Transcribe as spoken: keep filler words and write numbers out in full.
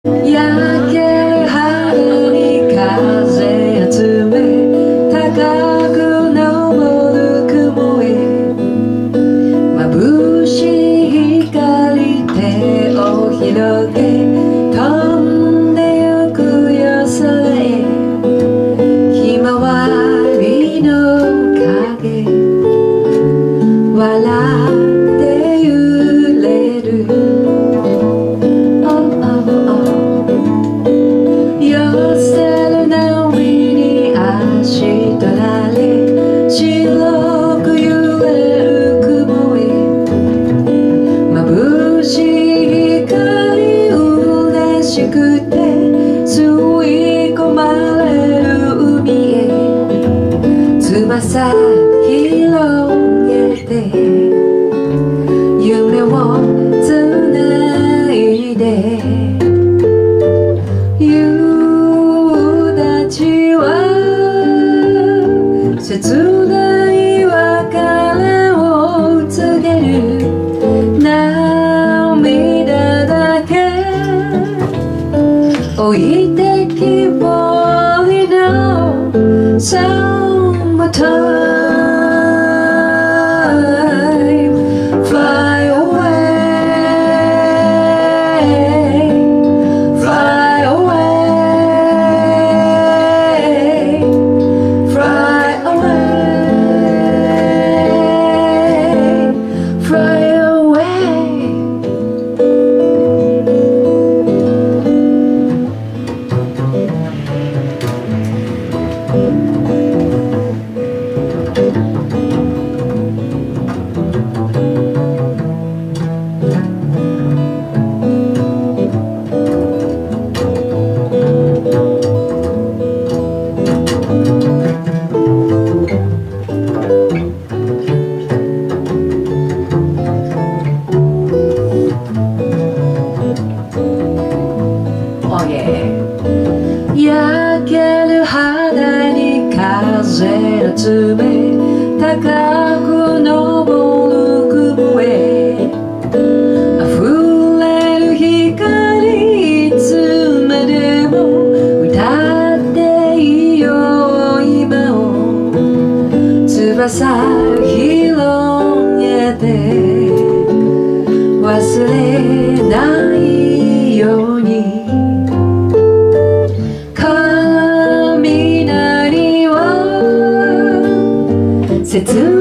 焼ける春に風集め高く昇る雲へ眩しい光手を広げ飛んでゆくよ空へひまわりの影笑って揺れる翼広げて夢をつないで夕立は切ない別れを告げる涙だけ置いてきぼりのSummertime, fly away, fly away, fly away, fly away.焼ける肌に風集め高く昇る雲へ溢れる光いつまでも歌っていいよ今を翼広げて忘れないように切